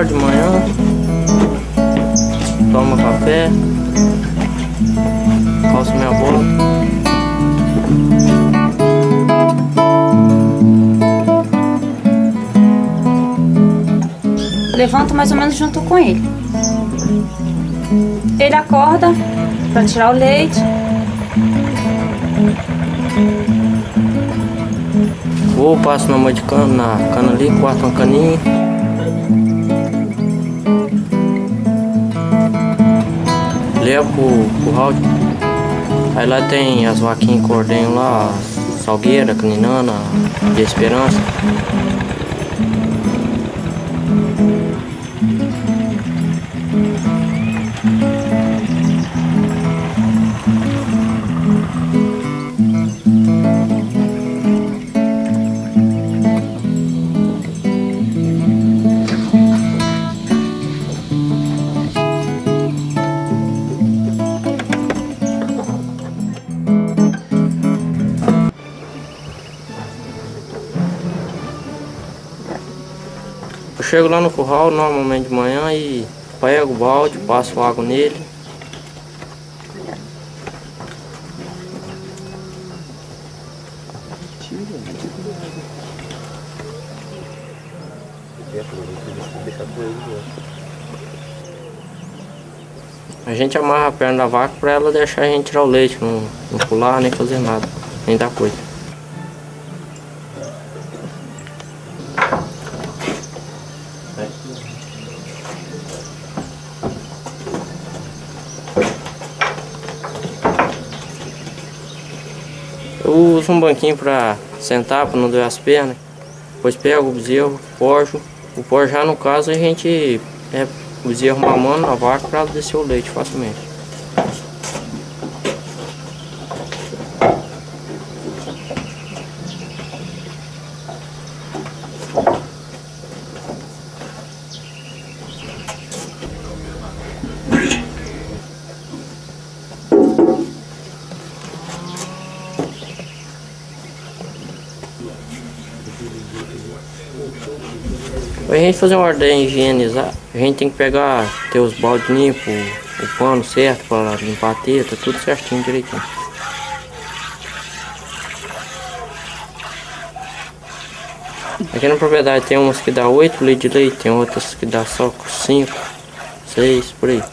acorda de manhã, toma café, calço minha bota. Levanto mais ou menos junto com ele. Ele acorda para tirar o leite. Vou, passo na mão de cana, na cana ali, corto uma caninha. Levo pro curral. Aí lá tem as vaquinhas que ordenham lá, Salgueira, Caninana, de Esperança. Eu chego lá no curral normalmente de manhã e pego o balde, passo água nele. A gente amarra a perna da vaca para ela deixar a gente tirar o leite, não pular nem fazer nada, nem dar coisa. Eu uso um banquinho para sentar, para não doer as pernas. Depois pego o bezerro, pojo. O pojo já no caso a gente o bezerro mamando na vaca para descer o leite facilmente. Pra gente fazer uma ordem higienizar, a gente tem que ter os baldes limpos, o pano certo para limpar a teta, tudo certinho, direitinho. Aqui na propriedade tem umas que dá 8 litros de leite, tem outras que dá só 5, 6, por aí.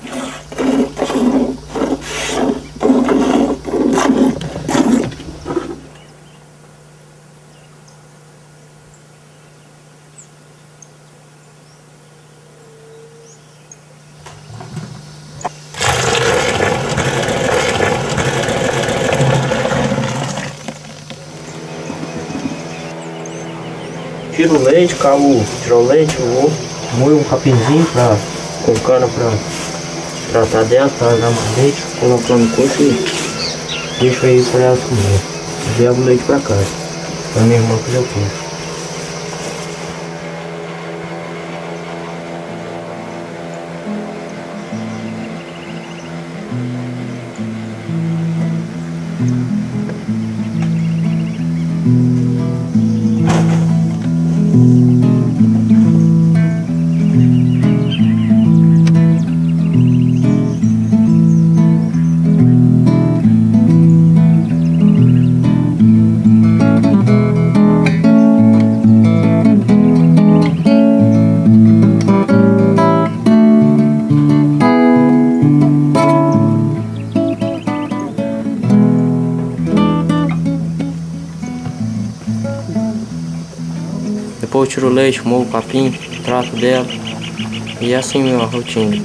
Tiro o leite, tiro o leite, eu vou moer um capinzinho com cana pra tratar dela, pra dar mais leite, coloco no coxo e deixo aí pra ela comer. Levo o leite pra casa, pra minha irmã fazer o coxo. Depois eu tiro o leite, movo o capim, trato dela. E é assim a rotina.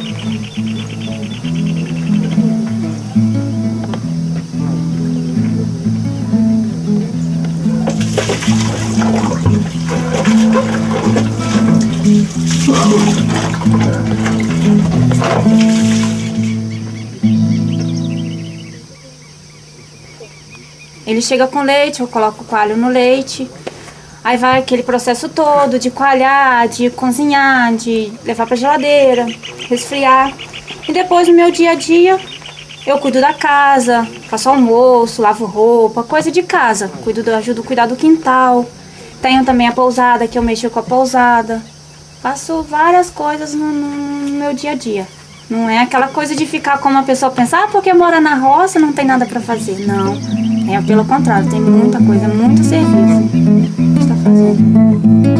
Ele chega com leite, eu coloco o coalho no leite. Aí vai aquele processo todo de coalhar, de cozinhar, de levar pra geladeira, resfriar. E depois no meu dia a dia eu cuido da casa, faço almoço, lavo roupa, coisa de casa. Ajudo a cuidar do quintal. Tenho também a pousada, que eu mexo com a pousada. Faço várias coisas no meu dia a dia. Não é aquela coisa de ficar como a pessoa pensa, porque mora na roça não tem nada para fazer. Não, é pelo contrário, tem muita coisa, muito serviço que a gente está fazendo.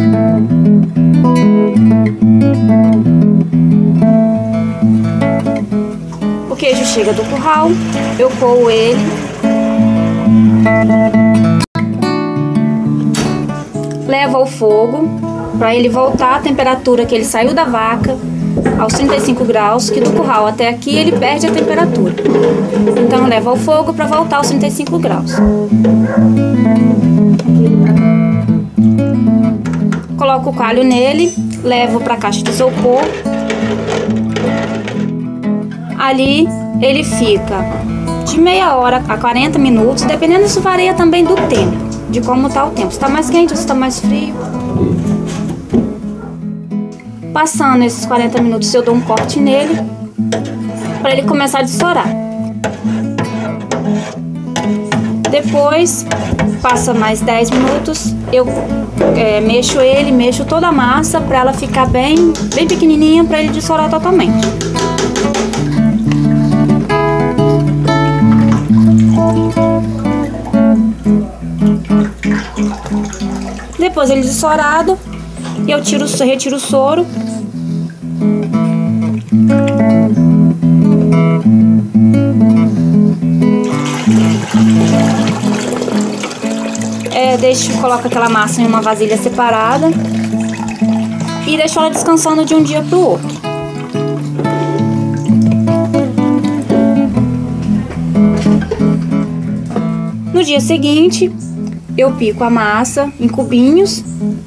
O queijo chega do curral, eu coo ele. Levo ao fogo para ele voltar à temperatura que ele saiu da vaca, aos 35 graus, que do curral até aqui ele perde a temperatura. Então eu levo ao fogo para voltar aos 35 graus. Coloco o coalho nele, levo para a caixa de isopor. Ali ele fica de meia hora a 40 minutos, dependendo, isso varia também do tempo, de como está o tempo. Se está mais quente ou se está mais frio. Passando esses 40 minutos, eu dou um corte nele para ele começar a dessorar. Depois, passa mais 10 minutos, eu mexo toda a massa para ela ficar bem pequenininha, para ele dessorar totalmente. Depois ele dessorado, eu retiro o soro. Coloco aquela massa em uma vasilha separada e deixo ela descansando de um dia para o outro. No dia seguinte, eu pico a massa em cubinhos.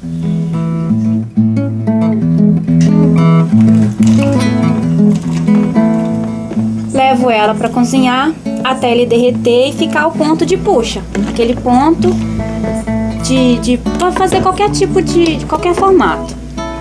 Levo ela para cozinhar até ele derreter e ficar ao ponto de puxa. Aquele ponto para fazer qualquer tipo de qualquer formato.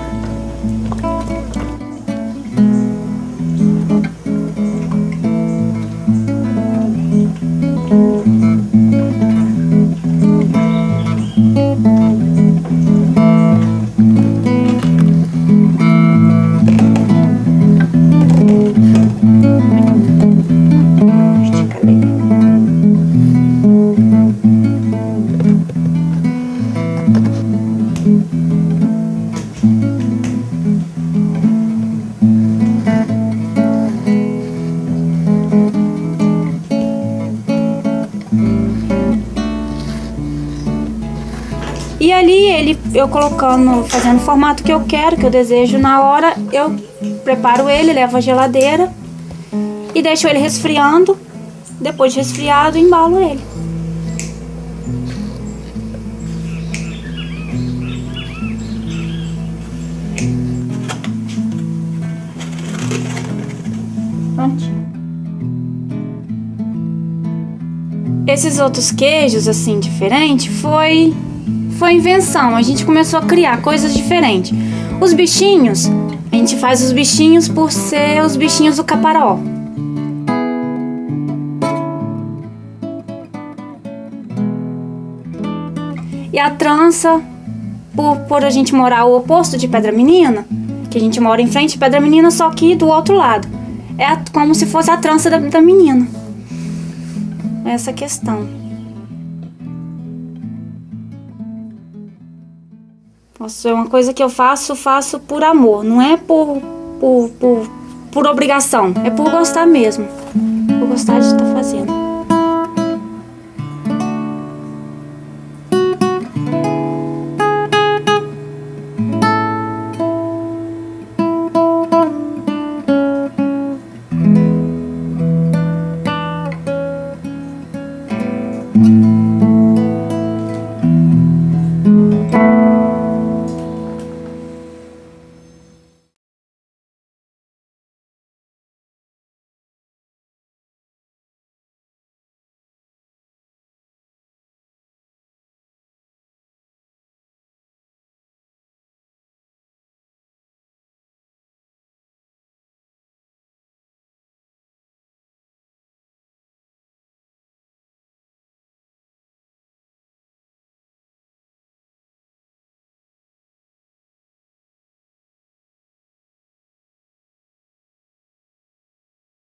E ali eu fazendo o formato que eu quero, que eu desejo na hora, eu preparo ele, levo à geladeira e deixo ele resfriando. Depois de resfriado, embalo ele. Prontinho. Esses outros queijos, assim, diferente, foi invenção. A gente começou a criar coisas diferentes. Os bichinhos, a gente faz os bichinhos por ser os bichinhos do caparó. E a trança, por a gente morar o oposto de Pedra Menina, que a gente mora em frente de Pedra Menina, só que do outro lado. É como se fosse a trança da menina. Essa questão. Nossa, é uma coisa que eu faço por amor. Não é por obrigação. É por gostar mesmo. Por gostar de estar fazendo.